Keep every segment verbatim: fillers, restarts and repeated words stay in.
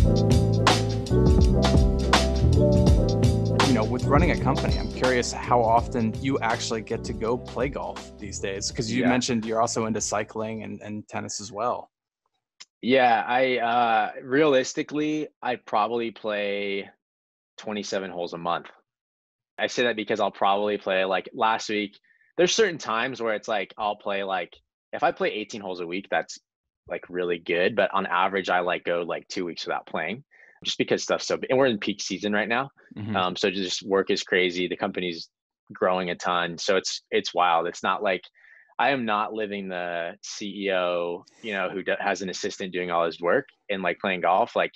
You know, with running a company, I'm curious how often you actually get to go play golf these days, because you Yeah. mentioned you're also into cycling and, and tennis as well. Yeah, I uh realistically, I probably play twenty-seven holes a month. I say that because I'll probably play like last week. There's certain times where it's like I'll play like if I play eighteen holes a week, that's like really good. But on average, I like go like two weeks without playing just because stuff's so and we're in peak season right now. Hmm. Um, so just work is crazy. The company's growing a ton. So it's it's wild. It's not like I am not living the C E O, you know, who do, has an assistant doing all his work and like playing golf. Like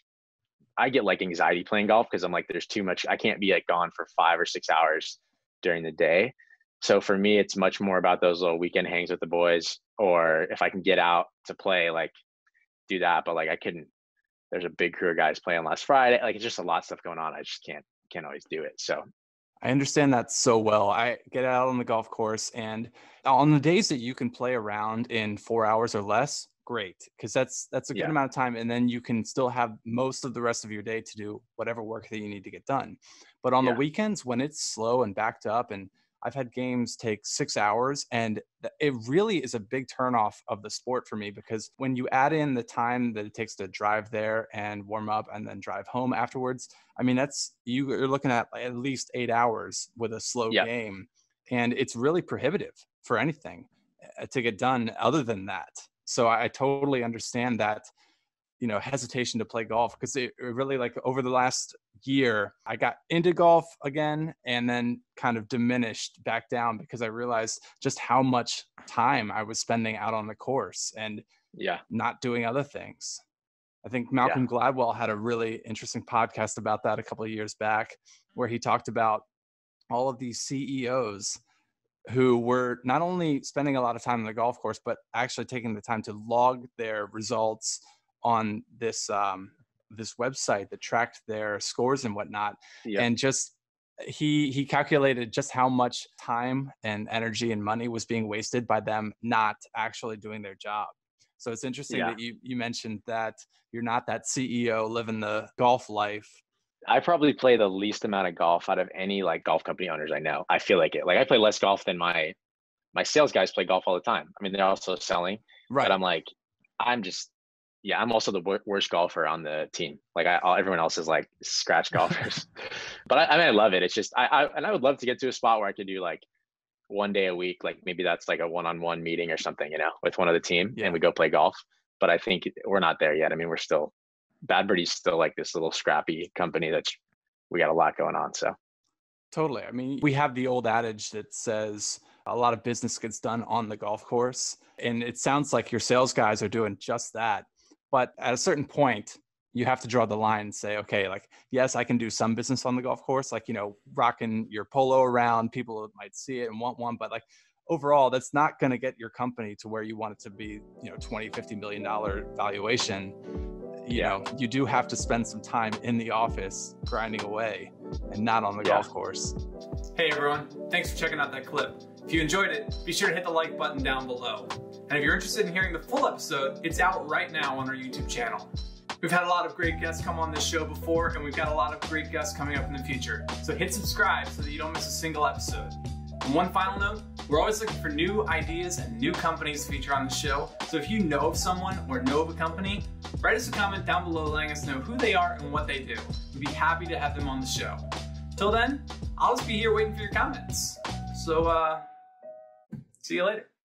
I get like anxiety playing golf because I'm like, there's too much. I can't be like gone for five or six hours during the day. So for me, it's much more about those little weekend hangs with the boys, or if I can get out to play, like do that. But like I couldn't. There's a big crew of guys playing last Friday. Like it's just a lot of stuff going on. I just can't can't always do it. So I understand that so well. I get out on the golf course, and on the days that you can play around in four hours or less, great, because that's that's a good yeah, amount of time, and then you can still have most of the rest of your day to do whatever work that you need to get done. But on the yeah, weekends, when it's slow and backed up, and I've had games take six hours, and th- it really is a big turnoff of the sport for me, because when you add in the time that it takes to drive there and warm up and then drive home afterwards, I mean, that's you- you're looking at at least eight hours with a slow yeah, game, and it's really prohibitive for anything uh, to get done other than that. So I I totally understand that, you know, hesitation to play golf, because it, it really, like, over the last year, I got into golf again and then kind of diminished back down because I realized just how much time I was spending out on the course and yeah, not doing other things. I think yeah, Malcolm Gladwell had a really interesting podcast about that a couple of years back, where he talked about all of these C E Os who were not only spending a lot of time on the golf course, but actually taking the time to log their results on this um, this website that tracked their scores and whatnot. yeah, And just he he calculated just how much time and energy and money was being wasted by them not actually doing their job. So it's interesting yeah. that you you mentioned that you're not that C E O living the golf life. I probably play the least amount of golf out of any like golf company owners I know. I feel like it. Like I play less golf than my my sales guys play golf all the time. I mean, they're also selling, but Right. I'm like, I'm just, yeah, I'm also the wor- worst golfer on the team. Like I, all, everyone else is like scratch golfers, but I, I mean, I love it. It's just, I, I, and I would love to get to a spot where I could do like one day a week, like maybe that's like a one-on-one meeting or something, you know, with one of the team and Yeah. we go play golf. But I think we're not there yet. I mean, we're still, Bad Birdie's still like this little scrappy company that's, we got a lot going on. So Totally. I mean, we have the old adage that says a lot of business gets done on the golf course. And it sounds like your sales guys are doing just that. But at a certain point, you have to draw the line and say, okay, like, yes, I can do some business on the golf course, like, you know, rocking your polo around, people might see it and want one. But like, overall, that's not going to get your company to where you want it to be, you know, twenty, fifty million dollar valuation. You yeah, know, you do have to spend some time in the office grinding away and not on the yeah. golf course. Hey everyone, thanks for checking out that clip. If you enjoyed it, be sure to hit the like button down below. And if you're interested in hearing the full episode, it's out right now on our YouTube channel. We've had a lot of great guests come on this show before, and we've got a lot of great guests coming up in the future. So hit subscribe so that you don't miss a single episode. And one final note, we're always looking for new ideas and new companies to feature on the show. So if you know of someone or know of a company, write us a comment down below letting us know who they are and what they do. We'd be happy to have them on the show. Till then, I'll just be here waiting for your comments. So, uh, see you later.